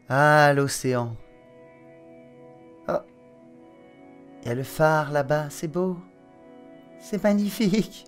Ah, l'océan. Oh, il y a le phare là-bas, c'est beau. C'est magnifique.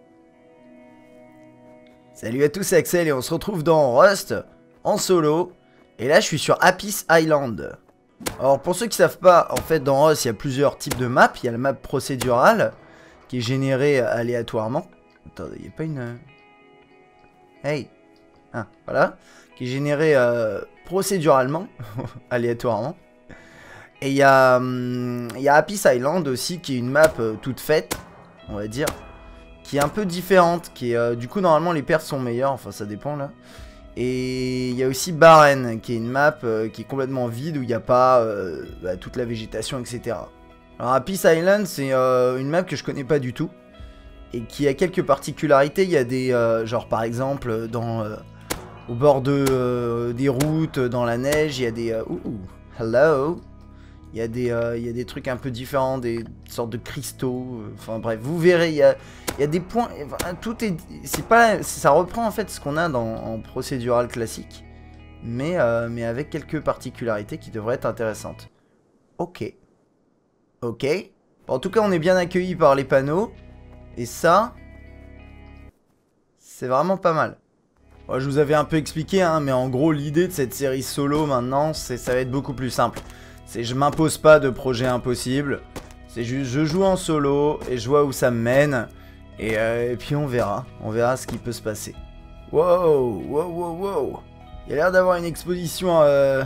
Salut à tous, c'est Axel et on se retrouve dans Rust, en solo. Et là, je suis sur Apis Island. Alors, pour ceux qui savent pas, en fait, dans Rust, il y a plusieurs types de maps. Il y a la map procédurale, qui est générée aléatoirement. Attendez, il n'y a pas une... Hey. Ah, voilà. Qui est générée procéduralement, aléatoirement. Et il y a Apis Island aussi, qui est une map toute faite, on va dire, qui est un peu différente, qui est, du coup, normalement, les pertes sont meilleures, enfin, ça dépend, là. Et il y a aussi Barren, qui est une map qui est complètement vide, où il n'y a pas toute la végétation, etc. Alors, Apis Island, c'est une map que je connais pas du tout, et qui a quelques particularités. Il y a des, genre, par exemple, au bord des routes, dans la neige, il y a des... hello. Il y a des trucs un peu différents, des sortes de cristaux. Enfin bref, vous verrez, il y a des points... Tout est... C'est pas... Ça reprend en fait ce qu'on a en procédural classique. Mais avec quelques particularités qui devraient être intéressantes. Ok. Ok. Bon, en tout cas, on est bien accueillis par les panneaux. Et ça... C'est vraiment pas mal. Bon, je vous avais un peu expliqué, hein, mais en gros, l'idée de cette série solo maintenant, ça va être beaucoup plus simple. C'est je m'impose pas de projet impossible. C'est juste je joue en solo et je vois où ça me mène. Et puis on verra. On verra ce qui peut se passer. Wow, wow, wow, wow. Il y a l'air d'avoir une exposition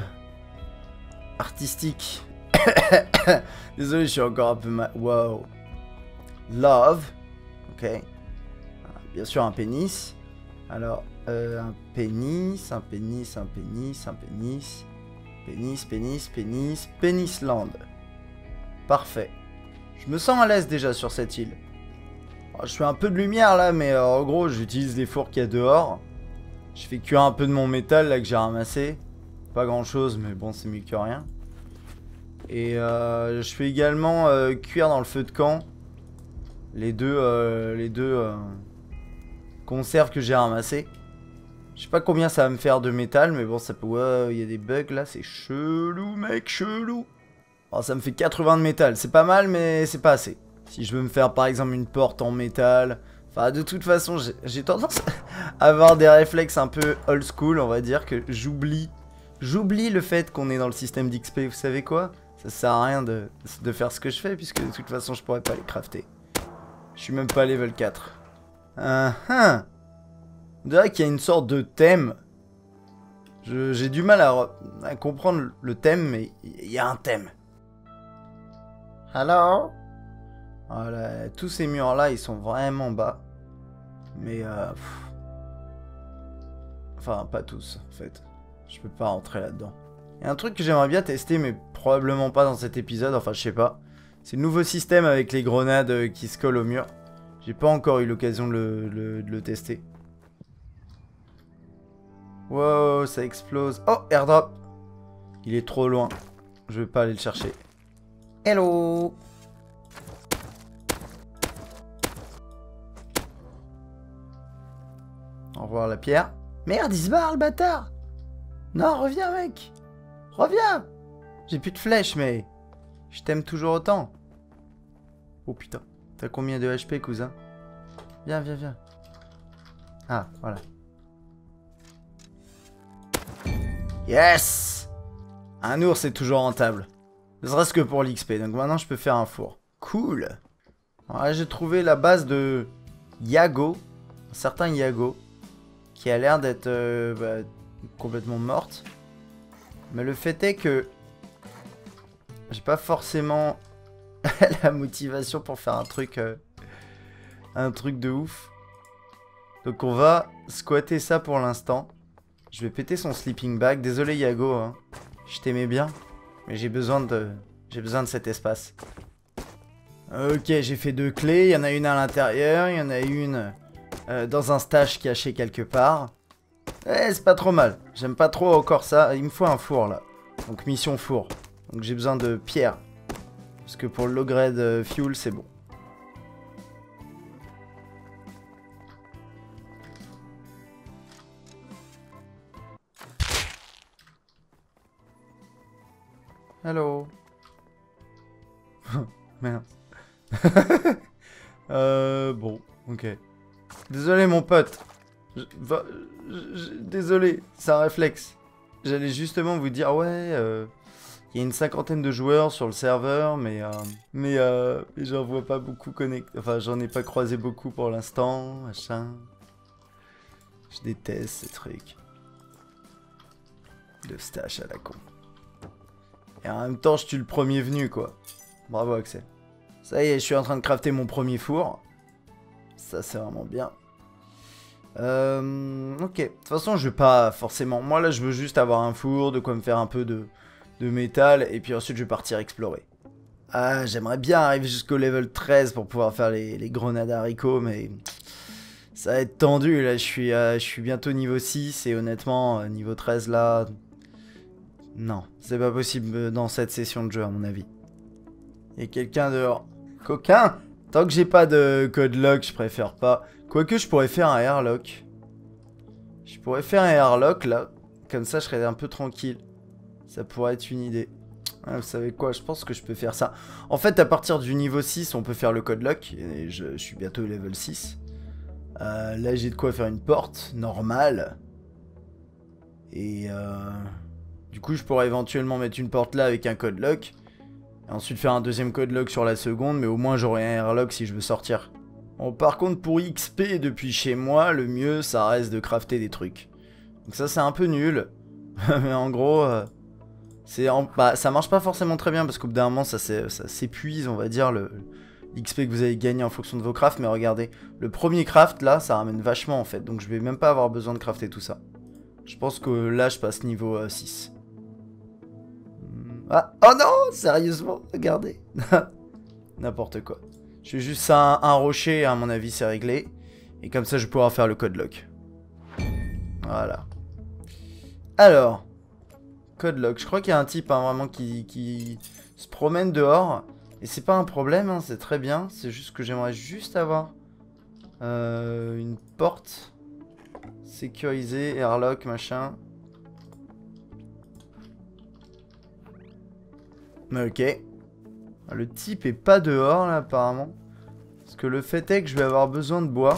artistique. Désolé, je suis encore un peu mal. Wow. Love. Ok. Bien sûr, un pénis. Alors, un pénis, un pénis, un pénis, un pénis. Pénis, pénis, pénis, Pénisland. Parfait. Je me sens à l'aise déjà sur cette île. Alors, je fais un peu de lumière là, mais en gros, j'utilise les fours qu'il y a dehors. Je fais cuire un peu de mon métal là que j'ai ramassé. Pas grand chose, mais bon, c'est mieux que rien. Et je fais également cuire dans le feu de camp les deux conserves que j'ai ramassées. Je sais pas combien ça va me faire de métal, mais bon, ça peut... Ouais, il y a des bugs là, c'est chelou, mec, chelou. Alors, ça me fait 80 de métal, c'est pas mal, mais c'est pas assez. Si je veux me faire par exemple une porte en métal... Enfin, de toute façon, j'ai tendance à avoir des réflexes un peu old school, on va dire, que j'oublie. J'oublie le fait qu'on est dans le système d'XP, vous savez quoi? Ça sert à rien de faire ce que je fais, puisque de toute façon, je pourrais pas les crafter. Je suis même pas level 4. On dirait qu'il y a une sorte de thème. J'ai du mal à comprendre le thème, mais il y a un thème. Hello? Voilà, tous ces murs là, ils sont vraiment bas. Mais enfin, pas tous en fait. Je peux pas rentrer là-dedans. Il y a un truc que j'aimerais bien tester, mais probablement pas dans cet épisode, enfin je sais pas. C'est le nouveau système avec les grenades qui se collent au mur. J'ai pas encore eu l'occasion de le tester. Wow, ça explose. Oh, airdrop. Il est trop loin. Je vais pas aller le chercher. Hello. Au revoir la pierre. Merde, il se barre le bâtard. Non, reviens mec. Reviens. J'ai plus de flèches, mais... Je t'aime toujours autant. Oh putain. T'as combien de HP, cousin? Viens, viens, viens. Ah, voilà. Yes! Un ours est toujours rentable. Ne serait-ce que pour l'XP. Donc maintenant, je peux faire un four. Cool. Alors j'ai trouvé la base de Yago. Un certain Yago. Qui a l'air d'être complètement morte. Mais le fait est que... J'ai pas forcément la motivation pour faire un truc de ouf. Donc on va squatter ça pour l'instant. Je vais péter son sleeping bag. Désolé Yago, hein. Je t'aimais bien. Mais j'ai besoin de cet espace. Ok, j'ai fait 2 clés. Il y en a une à l'intérieur. Il y en a une dans un stash caché quelque part. Eh, c'est pas trop mal. J'aime pas trop encore ça. Il me faut un four là. Donc mission four. Donc j'ai besoin de pierre. Parce que pour le low grade fuel, c'est bon. Hello. Merde. Bon, ok. Désolé mon pote. Désolé, c'est un réflexe. J'allais justement vous dire, ouais, il y a une 50aine de joueurs sur le serveur, mais j'en vois pas beaucoup connectés. Enfin, j'en ai pas croisé beaucoup pour l'instant, machin. Je déteste ces trucs. De stash à la con. Et en même temps, je suis le premier venu, quoi. Bravo, Axel. Ça y est, je suis en train de crafter mon premier four. Ça, c'est vraiment bien. Ok. De toute façon, je vais pas forcément... Moi, là, je veux juste avoir un four, de quoi me faire un peu de métal, et puis ensuite, je vais partir explorer. Ah, j'aimerais bien arriver jusqu'au level 13 pour pouvoir faire les grenades à haricots, mais... Ça va être tendu, là, je suis bientôt niveau 6, et honnêtement, niveau 13, là... Non, c'est pas possible dans cette session de jeu, à mon avis. Il y a quelqu'un dehors. Coquin! Tant que j'ai pas de code lock, je préfère pas. Quoique, je pourrais faire un airlock. Je pourrais faire un airlock, là. Comme ça, je serais un peu tranquille. Ça pourrait être une idée. Ah, vous savez quoi? Je pense que je peux faire ça. En fait, à partir du niveau 6, on peut faire le code lock. Et je suis bientôt level 6. Là, j'ai de quoi faire une porte normale. Et du coup, je pourrais éventuellement mettre une porte là avec un code lock. Et ensuite faire un deuxième code lock sur la seconde. Mais au moins, j'aurai un airlock si je veux sortir. Bon, par contre, pour XP depuis chez moi, le mieux, ça reste de crafter des trucs. Donc ça, c'est un peu nul. Mais en gros, ça marche pas forcément très bien. Parce qu'au bout d'un moment, ça s'épuise, on va dire, l'XP que vous avez gagné en fonction de vos crafts. Mais regardez, le premier craft, là, ça ramène vachement, en fait. Donc je vais même pas avoir besoin de crafter tout ça. Je pense que là, je passe niveau 6. Ah, oh non, sérieusement, regardez. N'importe quoi. Je fais juste un rocher, à mon avis, c'est réglé. Et comme ça, je vais pouvoir faire le code lock. Voilà. Alors, code lock. Je crois qu'il y a un type, hein, vraiment, qui se promène dehors. Et c'est pas un problème, hein, c'est très bien. C'est juste que j'aimerais juste avoir une porte sécurisée, airlock, machin. Ok. Le type est pas dehors, là, apparemment. Parce que le fait est que je vais avoir besoin de bois.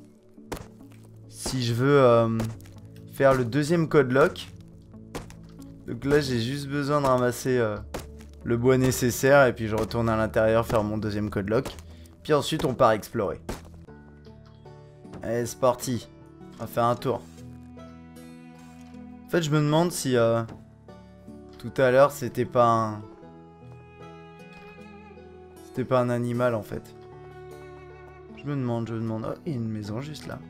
Si je veux faire le deuxième code lock. Donc là, j'ai juste besoin de ramasser le bois nécessaire. Et puis je retourne à l'intérieur faire mon deuxième code lock. Puis ensuite, on part explorer. Allez, c'est parti. On va faire un tour. En fait, je me demande si tout à l'heure, c'était pas un... C'était pas un animal, en fait. Je me demande. Oh, il y a une maison juste là.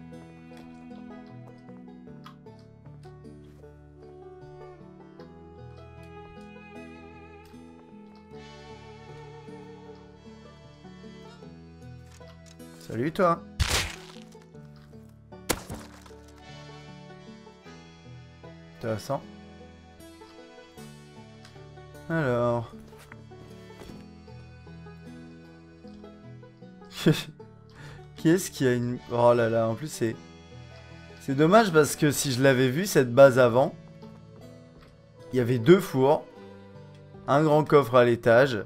Salut, toi. Intéressant. Alors... Qui est-ce qui a une... Oh là là, en plus c'est... C'est dommage parce que si je l'avais vu cette base avant, il y avait 2 fours, un grand coffre à l'étage.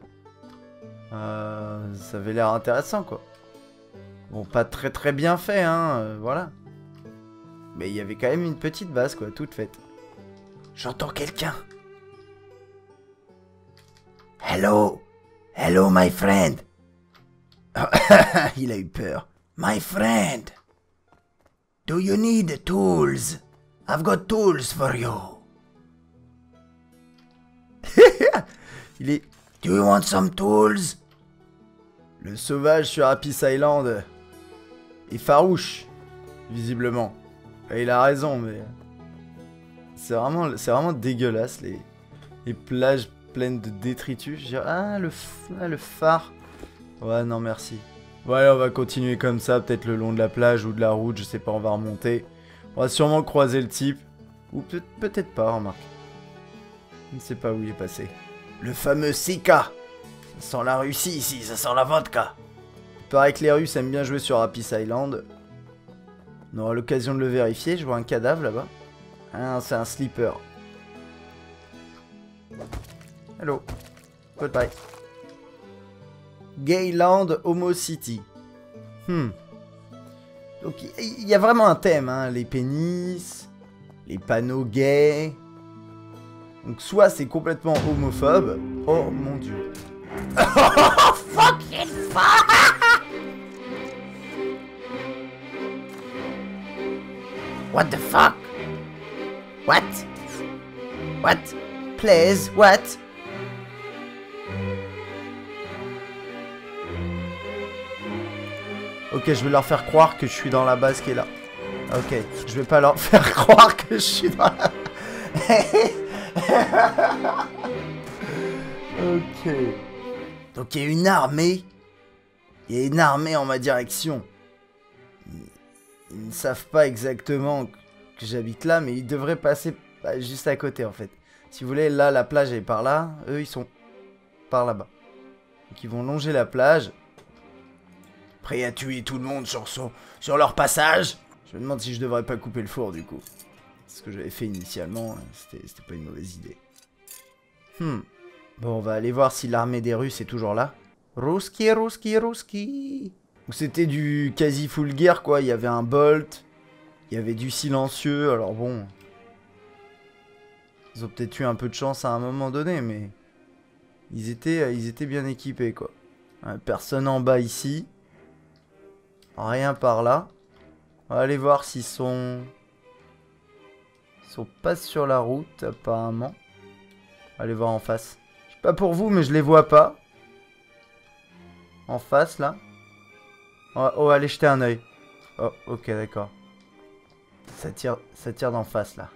Ça avait l'air intéressant, quoi. Bon, pas très bien fait, hein, voilà. Mais il y avait quand même une petite base, quoi, toute faite. J'entends quelqu'un. Hello. Hello, my friend. Il a eu peur. My friend. Do you need tools? I've got tools for you. Il est... Do you want some tools? Le sauvage sur Happy Island est farouche, visiblement. Et il a raison, mais... C'est vraiment dégueulasse, les plages pleines de détritus. Je dirais, ah, le phare. Ouais, non, merci. Ouais, on va continuer comme ça, peut-être le long de la plage ou de la route, je sais pas, on va remonter. On va sûrement croiser le type. Ou peut-être pas, remarque. Je ne sais pas où il est passé. Le fameux Sika. Ça sent la Russie ici, ça sent la vodka. Il paraît que les Russes aiment bien jouer sur Happy Island. On aura l'occasion de le vérifier, je vois un cadavre là-bas. Ah, c'est un sleeper. Hello. Goodbye. Gayland Homo City. Donc il y a vraiment un thème, hein. Les pénis, les panneaux gays. Donc soit c'est complètement homophobe. Oh mon dieu. Oh fucking fuck. What the fuck? What? What? Please, what? Ok, je vais leur faire croire que je suis dans la base qui est là. Ok, je vais pas leur faire croire que je suis dans la... Ok. Donc il y a une armée. Il y a une armée en ma direction. Ils ne savent pas exactement que j'habite là, mais ils devraient passer juste à côté en fait. Si vous voulez, là la plage est par là. Eux ils sont par là-bas. Donc ils vont longer la plage. Prêts à tuer tout le monde sur leur passage. Je me demande si je devrais pas couper le four du coup. Ce que j'avais fait initialement, c'était pas une mauvaise idée. Bon, on va aller voir si l'armée des Russes est toujours là. Rouski, rouski, rouski. C'était du quasi full gear quoi. Il y avait un bolt. Il y avait du silencieux. Alors bon. Ils ont peut-être eu un peu de chance à un moment donné, mais... Ils étaient bien équipés quoi. Personne en bas ici. Rien par là. On va aller voir s'ils sont... Ils sont pas sur la route, apparemment. On va aller voir en face. Je sais pas pour vous, mais je les vois pas. En face, là. On va aller jeter un œil. Oh, ok, d'accord. Ça tire d'en face, là.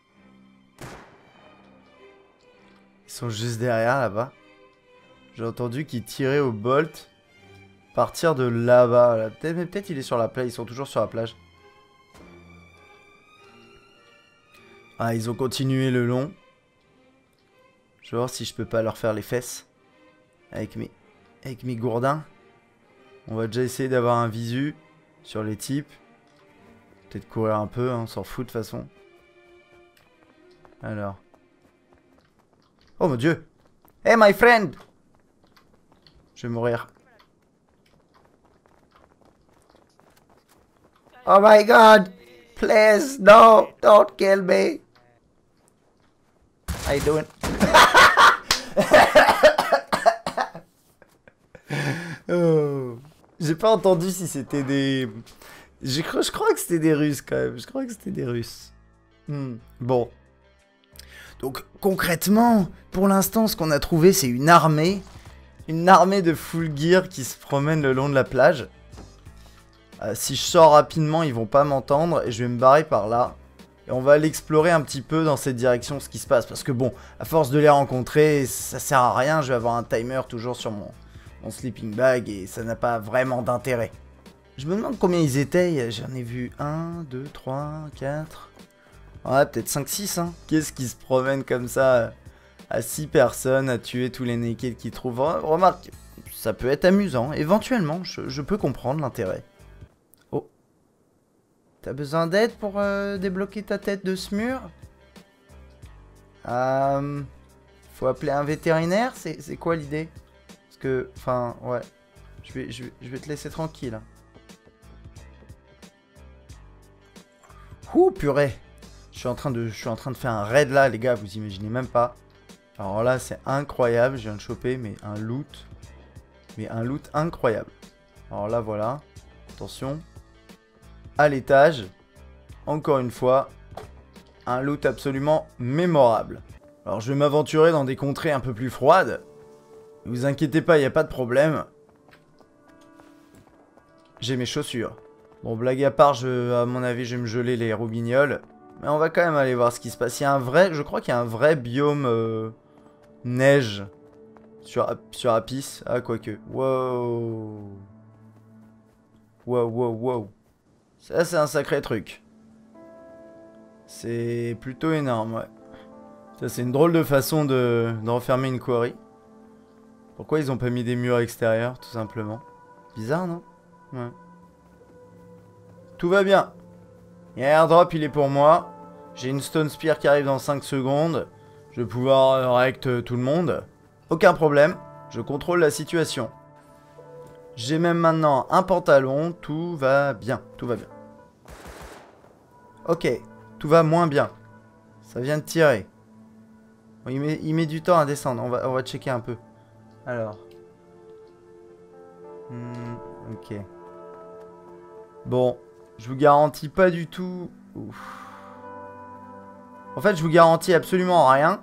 Ils sont juste derrière, là-bas. J'ai entendu qu'ils tiraient au bolt. Partir de là-bas. Là. Peut-être il est sur la plage. Ils sont toujours sur la plage. Ah, ils ont continué le long. Je vais voir si je peux pas leur faire les fesses. Avec mes gourdins. On va déjà essayer d'avoir un visu sur les types. Peut-être courir un peu, hein, on s'en fout de toute façon. Alors. Oh mon dieu. Hey my friend. Je vais mourir. Oh my god. Please, no, don't kill me. How you doing? Oh. J'ai pas entendu si c'était des... Je crois que c'était des Russes quand même. Je crois que c'était des Russes. Bon. Donc concrètement, pour l'instant, ce qu'on a trouvé, c'est une armée. Une armée de full gear qui se promène le long de la plage. Si je sors rapidement, ils vont pas m'entendre. Et je vais me barrer par là. Et on va aller explorer un petit peu dans cette direction ce qui se passe. Parce que bon, à force de les rencontrer, ça sert à rien. Je vais avoir un timer toujours sur mon sleeping bag. Et ça n'a pas vraiment d'intérêt. Je me demande combien ils étaient. J'en ai vu 1, 2, 3, 4... Ouais, peut-être 5-6, hein. Qu'est-ce qui se promène comme ça à 6 personnes, à tuer tous les naked qu'ils trouvent. Remarque, ça peut être amusant. Éventuellement, je peux comprendre l'intérêt. Oh. T'as besoin d'aide pour débloquer ta tête de ce mur? Faut appeler un vétérinaire? C'est quoi l'idée? Parce que, enfin, ouais. Je vais te laisser tranquille. Ouh, purée. Je suis en train de faire un raid là, les gars, vous imaginez même pas. Alors là, c'est incroyable, je viens de choper, mais un loot. Mais un loot incroyable. Alors là, voilà. Attention. À l'étage. Encore une fois. Un loot absolument mémorable. Alors je vais m'aventurer dans des contrées un peu plus froides. Ne vous inquiétez pas, il n'y a pas de problème. J'ai mes chaussures. Bon, blague à part, à mon avis, je vais me geler les roubignoles. Mais on va quand même aller voir ce qui se passe. Il y a un vrai... Je crois qu'il y a un vrai biome neige sur Apis. Ah, quoique. Wow. Wow, wow, wow. Ça, c'est un sacré truc. C'est plutôt énorme, ouais. Ça, c'est une drôle de façon de refermer une quarry. Pourquoi ils ont pas mis des murs extérieurs, tout simplement? Bizarre, non? Ouais. Tout va bien. Il y a un airdrop, il est pour moi. J'ai une stone spear qui arrive dans 5 secondes. Je vais pouvoir rect tout le monde. Aucun problème. Je contrôle la situation. J'ai même maintenant un pantalon. Tout va bien. Tout va bien. Ok. Tout va moins bien. Ça vient de tirer. Bon, il met du temps à descendre. On va checker un peu. Alors. Ok. Bon. Je vous garantis pas du tout... Ouf. En fait, je vous garantis absolument rien.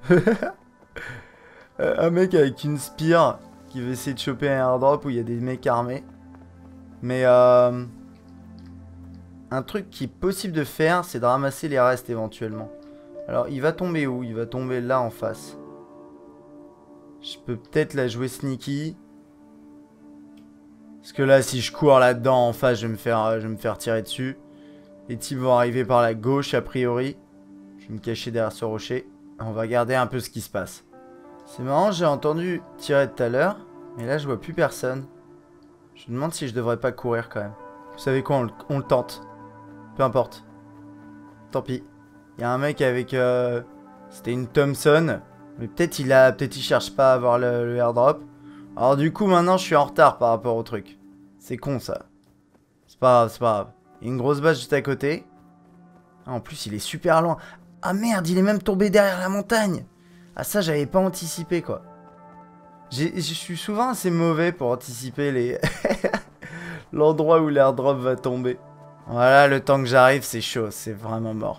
Un mec avec une spire qui veut essayer de choper un airdrop où il y a des mecs armés. Mais un truc qui est possible de faire, c'est de ramasser les restes éventuellement. Alors, il va tomber où? Il va tomber là en face. Je peux peut-être la jouer sneaky. Parce que là, si je cours là-dedans en face, je vais me faire tirer dessus. Les types vont arriver par la gauche, a priori. Je vais me cacher derrière ce rocher. On va regarder un peu ce qui se passe. C'est marrant, j'ai entendu tirer tout à l'heure. Mais là, je vois plus personne. Je me demande si je devrais pas courir quand même. Vous savez quoi, on le tente. Peu importe. Tant pis. Il y a un mec avec... C'était une Thompson. Mais peut-être il cherche pas à avoir le airdrop. Alors du coup, maintenant, je suis en retard par rapport au truc. C'est con, ça. C'est pas grave, c'est pas grave. Il y a une grosse base juste à côté. Ah, en plus, il est super loin. Ah merde, il est même tombé derrière la montagne. Ah ça, j'avais pas anticipé, quoi. Je suis souvent assez mauvais pour anticiper les... l'endroit où l'airdrop va tomber. Voilà, le temps que j'arrive, c'est chaud. C'est vraiment mort.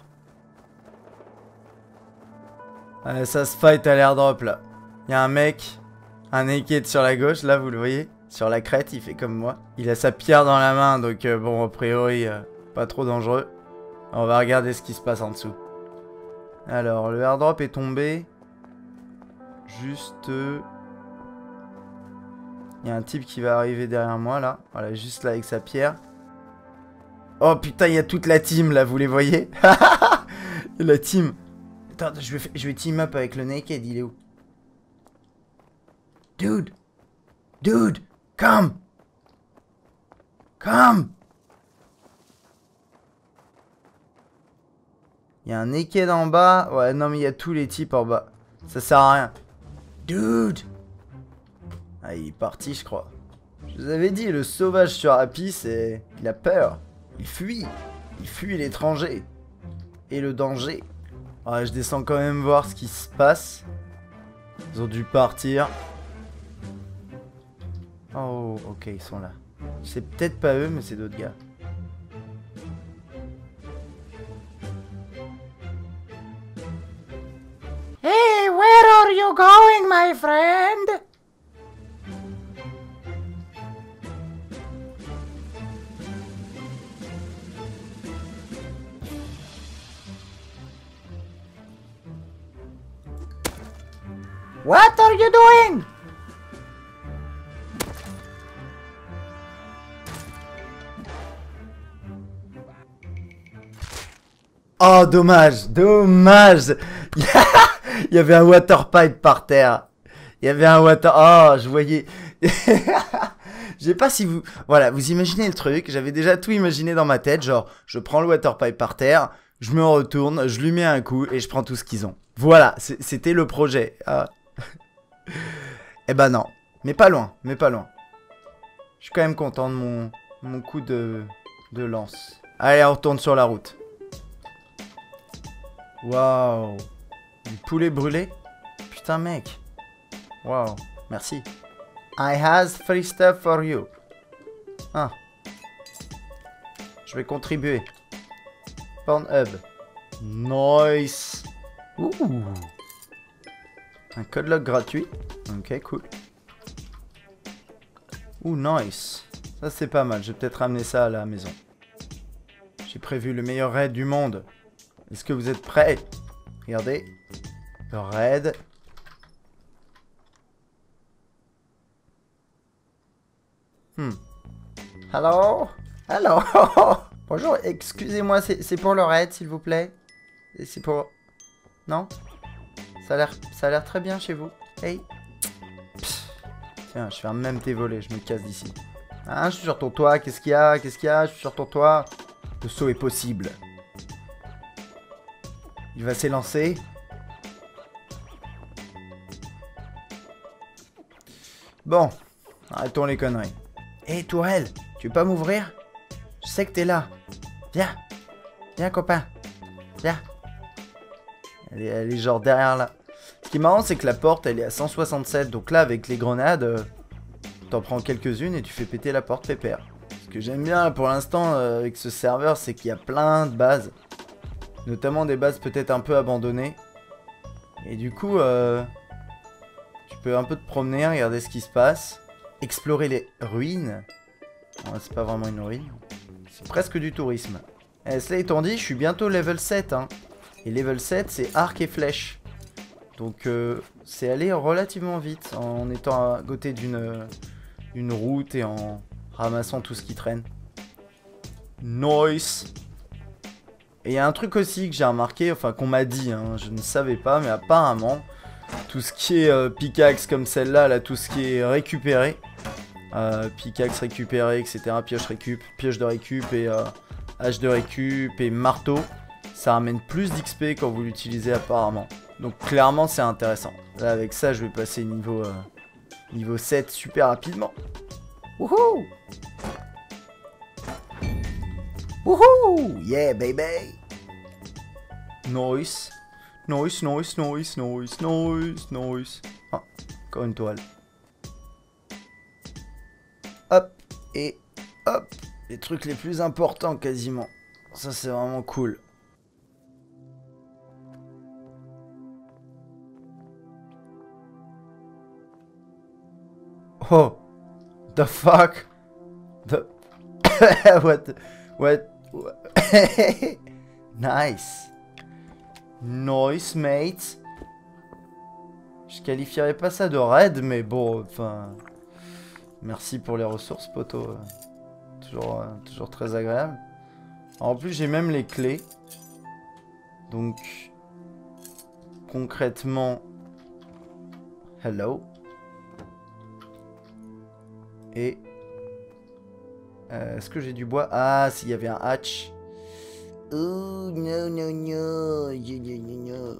Ça se fight à l'airdrop, là. Il y a un mec, un naked sur la gauche, là, vous le voyez. Sur la crête, il fait comme moi. Il a sa pierre dans la main, donc bon, a priori, pas trop dangereux. On va regarder ce qui se passe en dessous. Alors, le airdrop est tombé. Juste... Il y a un type qui va arriver derrière moi, là. Voilà, juste là avec sa pierre. Oh putain, il y a toute la team, là, vous les voyez? La team. Attends, je vais team up avec le naked, il est où? Dude! Dude! Come! Come! Il y a un naked en bas. Ouais, non, mais il y a tous les types en bas. Ça sert à rien. Dude! Ah, il est parti, je crois. Je vous avais dit, le sauvage sur Happy, c'est... Il a peur. Il fuit. Il fuit l'étranger. Et le danger. Ouais, je descends quand même voir ce qui se passe. Ils ont dû partir. Oh, ok, ils sont là. C'est peut-être pas eux, mais c'est d'autres gars. Hey, where are you going, my friend? What are you doing? Oh, dommage, dommage. Il y avait un water pipe par terre. Il y avait un water... Oh, je voyais... Je sais pas si vous... Voilà, vous imaginez le truc. J'avais déjà tout imaginé dans ma tête. Genre, je prends le water pipe par terre, je me retourne, je lui mets un coup et je prends tout ce qu'ils ont. Voilà, c'était le projet. Ah. Eh ben non. Mais pas loin, mais pas loin. Je suis quand même content de mon coup de lance. Allez, on retourne sur la route. Waouh. Du poulet brûlé? Putain, mec. Waouh. Merci. I has free stuff for you. Ah. Je vais contribuer. Pornhub. Nice. Ouh. Un code log gratuit. Ok, cool. Ouh, nice. Ça, c'est pas mal. Je vais peut-être ramener ça à la maison. J'ai prévu le meilleur raid du monde. Est-ce que vous êtes prêts? Regardez. Le raid. Hello? Hello? Bonjour, excusez-moi, c'est pour le raid, s'il vous plaît? C'est pour... Non? Ça a l'air très bien chez vous. Hey. Pff. Tiens, je ferme même tes volets, je me casse d'ici. Hein, je suis sur ton toit, qu'est-ce qu'il y a? Qu'est-ce qu'il y a? Je suis sur ton toit. Le saut est possible. Il va s'élancer. Bon, arrêtons les conneries. Hé, Tourelle, tu veux pas m'ouvrir? Je sais que t'es là. Viens. Viens, copain. Viens. Elle est genre derrière là. Ce qui est marrant, c'est que la porte, elle est à 167. Donc là, avec les grenades, t'en prends quelques-unes et tu fais péter la porte pépère. Ce que j'aime bien pour l'instant avec ce serveur, c'est qu'il y a plein de bases. Notamment des bases peut-être un peu abandonnées. Et du coup, tu peux un peu te promener, regarder ce qui se passe. Explorer les ruines. Ouais, c'est pas vraiment une ruine. C'est presque du tourisme. Et cela étant dit, je suis bientôt level 7. Hein. Et level 7, c'est arc et flèche. Donc, c'est aller relativement vite en étant à côté d'une route et en ramassant tout ce qui traîne. Nice. Et il y a un truc aussi que j'ai remarqué, enfin qu'on m'a dit, hein, je ne savais pas, mais apparemment, tout ce qui est pickaxe comme celle-là, là, tout ce qui est récupéré, pickaxe récupéré, etc., pioche de récup et hache de récup et marteau, ça ramène plus d'XP quand vous l'utilisez apparemment. Donc clairement c'est intéressant. Là avec ça je vais passer niveau 7 super rapidement. Wouhou! Wouhou! Yeah baby! Nice. Nice, nice, nice, nice, nice, nice. Ah, encore une toile. Hop, et hop. Les trucs les plus importants quasiment. Ça c'est vraiment cool. Oh! The fuck? The... What? Nice. Nice, mate. Je qualifierais pas ça de raid, mais bon, enfin... Merci pour les ressources, poteau. Toujours très agréable. En plus, j'ai même les clés. Donc... Concrètement... Hello. Et... Est-ce que j'ai du bois? Ah, s'il y avait un hatch. Oh, non, non, non. Non.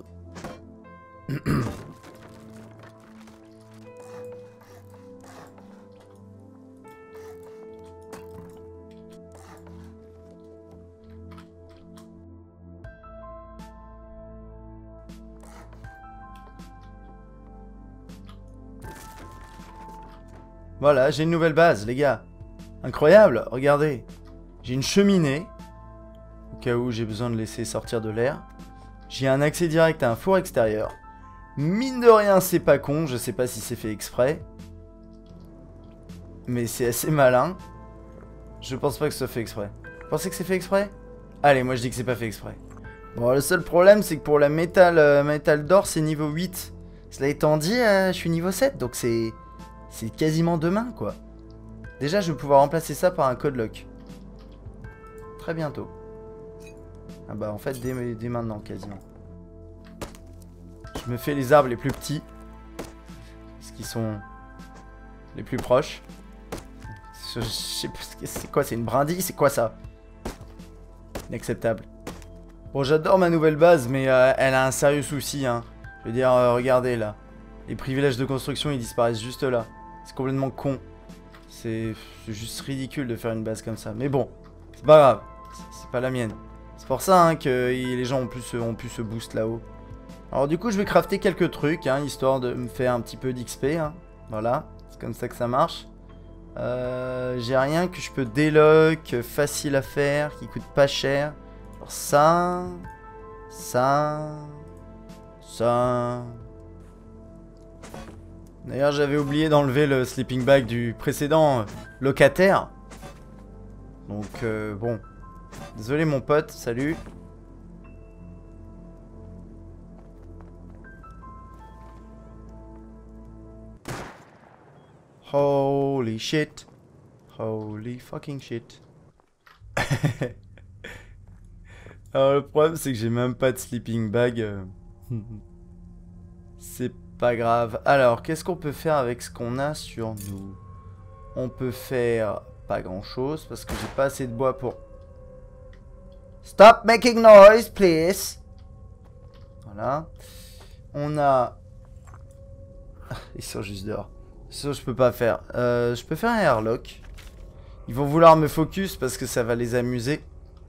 Voilà, j'ai une nouvelle base, les gars. Incroyable, regardez. J'ai une cheminée. Au cas où j'ai besoin de laisser sortir de l'air. J'ai un accès direct à un four extérieur. Mine de rien, c'est pas con. Je sais pas si c'est fait exprès. Mais c'est assez malin. Je pense pas que ce soit fait exprès. Vous pensez que c'est fait exprès? Allez, moi je dis que c'est pas fait exprès. Bon, le seul problème, c'est que pour la métal d'or, c'est niveau 8. Cela étant dit, je suis niveau 7. Donc c'est quasiment demain, quoi. Déjà, je vais pouvoir remplacer ça par un code lock. Très bientôt. Ah bah, en fait, dès maintenant, quasiment. Je me fais les arbres les plus petits. Ce qui sont les plus proches. Je sais pas, c'est quoi, c'est une brindille? C'est quoi ça? Inacceptable. Bon, j'adore ma nouvelle base, mais elle a un sérieux souci, hein. Je veux dire, regardez, là. Les privilèges de construction, ils disparaissent juste là. C'est complètement con. C'est juste ridicule de faire une base comme ça. Mais bon, c'est pas grave. C'est pas la mienne. C'est pour ça hein, que les gens ont pu se boost là-haut. Alors du coup, je vais crafter quelques trucs, hein, histoire de me faire un petit peu d'XP. Hein. Voilà, c'est comme ça que ça marche. J'ai rien que je peux délock, facile à faire, qui coûte pas cher. Alors ça... D'ailleurs, j'avais oublié d'enlever le sleeping bag du précédent locataire. Donc, bon. Désolé, mon pote. Salut. Holy shit. Holy fucking shit. Alors, le problème, c'est que j'ai même pas de sleeping bag. C'est pas grave. Alors, qu'est-ce qu'on peut faire avec ce qu'on a sur nous? On peut faire pas grand-chose parce que j'ai pas assez de bois pour... Stop making noise, please. Voilà. On a... Ils sont juste dehors. Ça, je peux pas faire. Je peux faire un airlock. Ils vont vouloir me focus parce que ça va les amuser.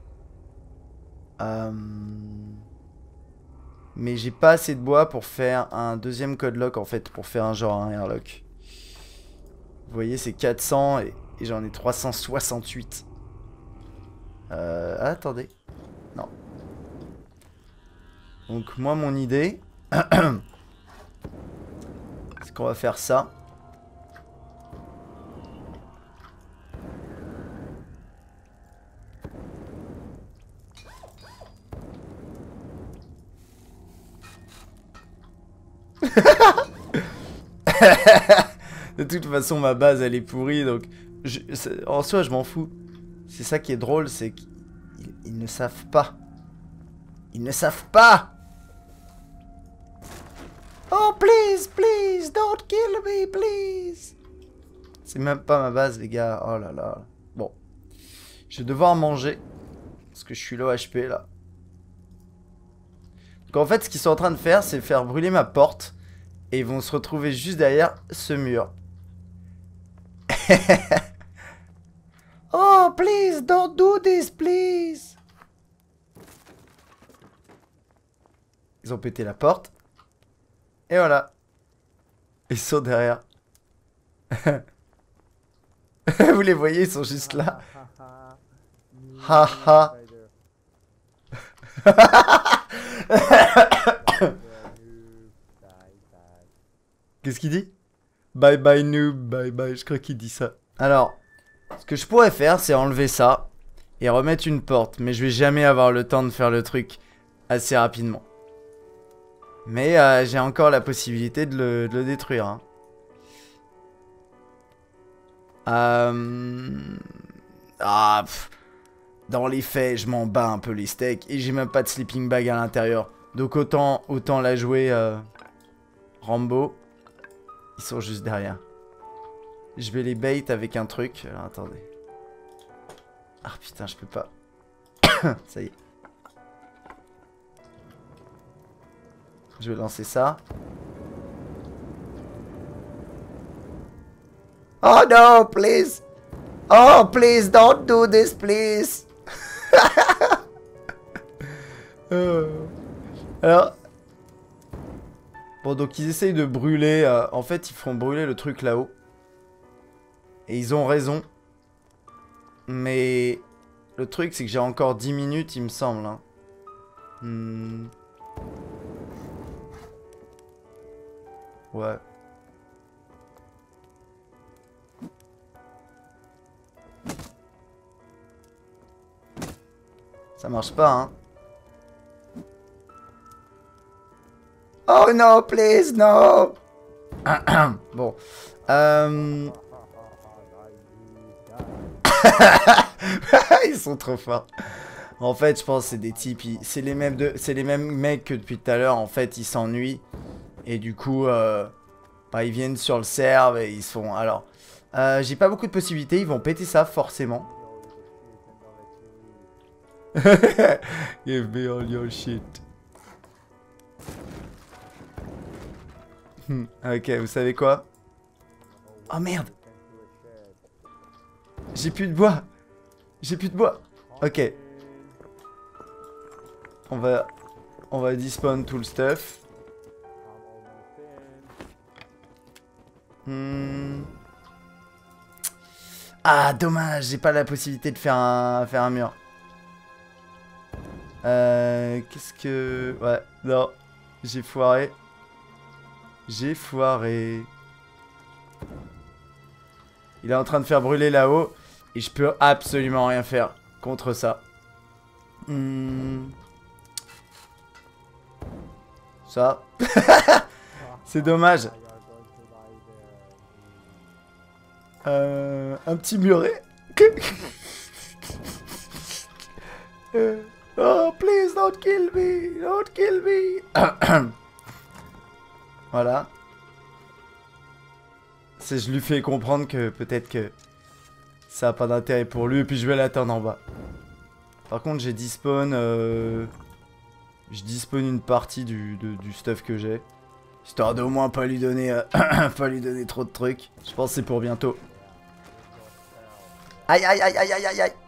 Mais j'ai pas assez de bois pour faire un deuxième code lock en fait. Pour faire un genre un airlock. Vous voyez, c'est 400 et j'en ai 368. Attendez. Non. Donc moi, mon idée... c'est qu'on va faire ça. De toute façon, ma base, elle est pourrie, donc... en soi, je m'en fous. C'est ça qui est drôle, c'est qu'ils ne savent pas. Ils ne savent pas! Oh, please, please, don't kill me, please. C'est même pas ma base, les gars. Oh là là. Bon. Je vais devoir manger. Parce que je suis low HP, là. Donc en fait, ce qu'ils sont en train de faire, c'est faire brûler ma porte. Et ils vont se retrouver juste derrière ce mur. Oh, please, don't do this, please. Ils ont pété la porte. Et voilà. Ils sont derrière. Vous les voyez, ils sont juste là. Haha. Qu'est-ce qu'il dit? Bye bye noob, bye bye, je crois qu'il dit ça. Alors, ce que je pourrais faire, c'est enlever ça et remettre une porte. Mais je vais jamais avoir le temps de faire le truc assez rapidement. Mais j'ai encore la possibilité de le détruire. Hein. Dans les faits, je m'en bats un peu les steaks. Et j'ai même pas de sleeping bag à l'intérieur. Donc autant la jouer Rambo. Ils sont juste derrière. Je vais les bait avec un truc. Alors, attendez. Ah putain, je peux pas. Ça y est. Je vais lancer ça. Oh no, please. Oh, please, don't do this, please. Alors. Bon, donc ils essayent de brûler. En fait, ils font brûler le truc là-haut. Et ils ont raison. Mais le truc, c'est que j'ai encore 10 minutes, il me semble. Hein. Ouais. Ça marche pas, hein. Oh no, please, no. Bon. Ils sont trop forts. En fait, je pense que c'est des types. C'est les mêmes mecs que depuis tout à l'heure. En fait, ils s'ennuient. Et du coup, bah, ils viennent sur le serve et ils se font... Alors, j'ai pas beaucoup de possibilités. Ils vont péter ça, forcément. Give me all your shit. Ok, vous savez quoi? Oh merde! J'ai plus de bois! J'ai plus de bois! Ok. On va despawn tout le stuff. Ah, dommage, j'ai pas la possibilité de faire un mur. Qu'est-ce que... Ouais, non. J'ai foiré. J'ai foiré. Il est en train de faire brûler là-haut. Et je peux absolument rien faire contre ça. Ça. C'est dommage. Un petit muret. Oh, please don't kill me. Don't kill me. Voilà. Je lui fais comprendre que peut-être que ça a pas d'intérêt pour lui. Et puis je vais l'attendre en bas. Par contre, j'ai despawn... je despawn une partie du stuff que j'ai. Histoire d'au moins pas lui donner, pas lui donner trop de trucs. Je pense que c'est pour bientôt. Aïe aïe aïe aïe aïe aïe aïe.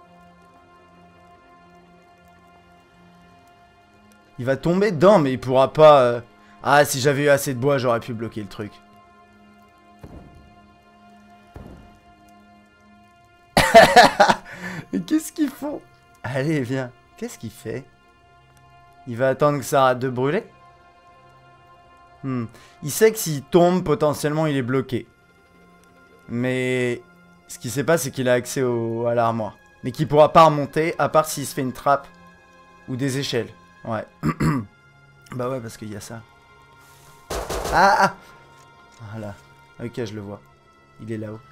Il va tomber dedans, mais il pourra pas... Ah, si j'avais eu assez de bois, j'aurais pu bloquer le truc. Mais qu'est-ce qu'ils font? Allez, viens. Qu'est-ce qu'il fait? Il va attendre que ça arrête de brûler? Il sait que s'il tombe, potentiellement, il est bloqué. Mais... Ce qui sait pas, c'est qu'il a accès à l'armoire. Mais qu'il pourra pas remonter, à part s'il se fait une trappe. Ou des échelles. Ouais. Bah ouais, parce qu'il y a ça. Ah! Voilà. Ok, je le vois. Il est là-haut.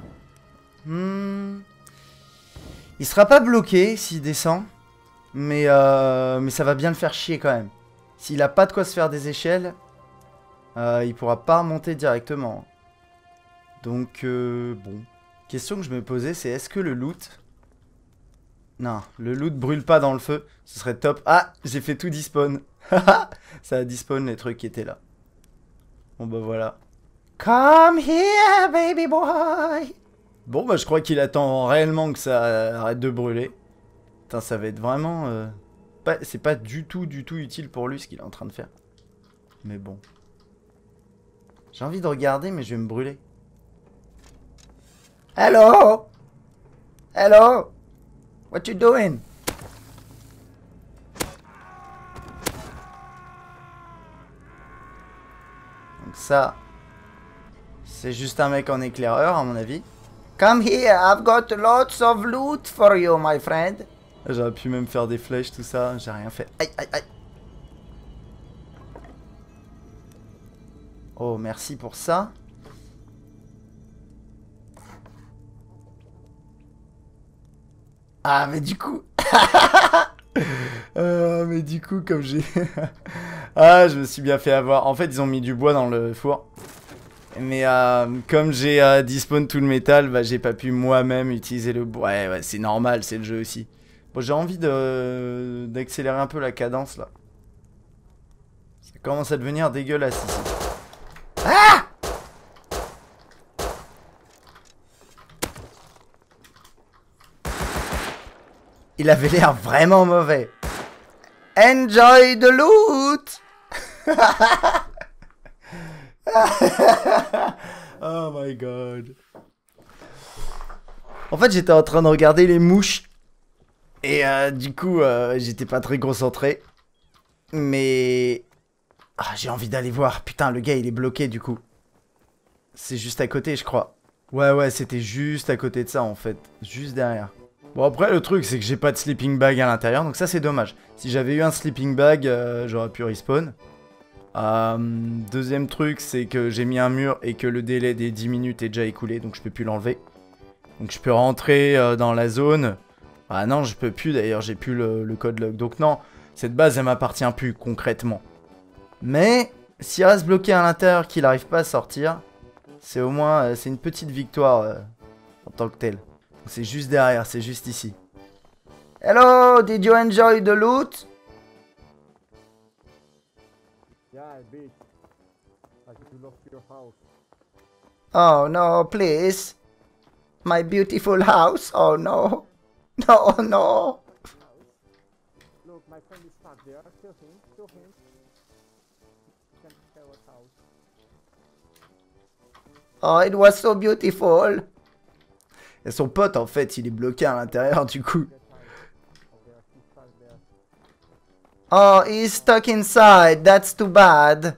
Il sera pas bloqué s'il descend. Mais ça va bien le faire chier quand même. S'il a pas de quoi se faire des échelles, il pourra pas remonter directement. Donc, bon. Question que je me posais, c'est est-ce que le loot... Non, le loot brûle pas dans le feu. Ce serait top. Ah, j'ai fait tout despawn. Ça a despawn les trucs qui étaient là. Bon bah voilà. Come here, baby boy. Bon bah je crois qu'il attend réellement que ça arrête de brûler. Putain, ça va être vraiment... C'est pas du tout utile pour lui ce qu'il est en train de faire. Mais bon. J'ai envie de regarder mais je vais me brûler. Hello? Hello? What you doing? Donc ça, c'est juste un mec en éclaireur à mon avis. Come here, I've got lots of loot for you, my friend. J'aurais pu même faire des flèches, tout ça, j'ai rien fait. Aïe, aïe, aïe. Oh, merci pour ça. Ah, mais du coup... mais du coup, comme j'ai... Ah, je me suis bien fait avoir. En fait, ils ont mis du bois dans le four. Mais comme j'ai despawn tout le métal, bah, j'ai pas pu moi-même utiliser le bois. Ouais, c'est normal, c'est le jeu aussi. Bon, j'ai envie d'accélérer un peu la cadence, là. Ça commence à devenir dégueulasse, ici. Ah! Il avait l'air vraiment mauvais. Enjoy the loot. Oh my god. En fait, j'étais en train de regarder les mouches. Et du coup, j'étais pas très concentré. Mais... Ah, j'ai envie d'aller voir. Putain, le gars, il est bloqué, du coup. C'est juste à côté, je crois. Ouais, c'était juste à côté de ça, en fait. Juste derrière. Bon, après, le truc, c'est que j'ai pas de sleeping bag à l'intérieur, donc ça, c'est dommage. Si j'avais eu un sleeping bag, j'aurais pu respawn. Deuxième truc, c'est que j'ai mis un mur et que le délai des 10 minutes est déjà écoulé, donc je peux plus l'enlever. Donc je peux rentrer dans la zone. Ah non, je peux plus, d'ailleurs, j'ai plus le code log. Donc non, cette base, elle m'appartient plus, concrètement. Mais, s'il reste bloqué à l'intérieur, qu'il n'arrive pas à sortir, c'est au moins, c'est une petite victoire en tant que telle. C'est juste derrière, c'est juste ici. Hello, did you enjoy the loot? Yeah, I did. I lost your house. Oh no, please. My beautiful house. Oh no. No, no. Look, my friend is stuck there. Kill him. Kill him. You can tell us house. Oh, it was so beautiful. Et son pote, en fait, il est bloqué à l'intérieur, du coup. Oh, he's stuck inside. That's too bad.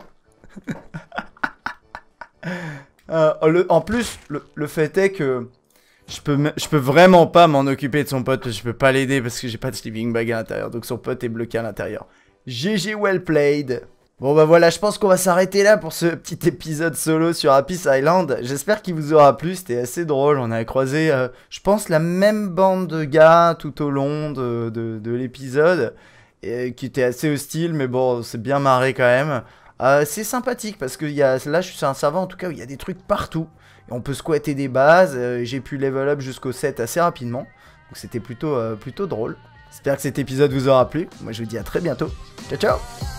En plus, le fait est que je peux vraiment pas m'en occuper de son pote, parce que je peux pas l'aider parce que j'ai pas de sleeping bag à l'intérieur. Donc son pote est bloqué à l'intérieur. GG well played. Bon bah voilà, je pense qu'on va s'arrêter là pour ce petit épisode solo sur Happy's Island. J'espère qu'il vous aura plu, c'était assez drôle. On a croisé, je pense, la même bande de gars tout au long de l'épisode. Qui était assez hostile, mais bon, c'est bien marré quand même. C'est sympathique parce que là, je suis sur un serveur en tout cas où il y a des trucs partout. Et on peut squatter des bases. J'ai pu level up jusqu'au 7 assez rapidement. Donc c'était plutôt drôle. J'espère que cet épisode vous aura plu. Moi, je vous dis à très bientôt. Ciao, ciao!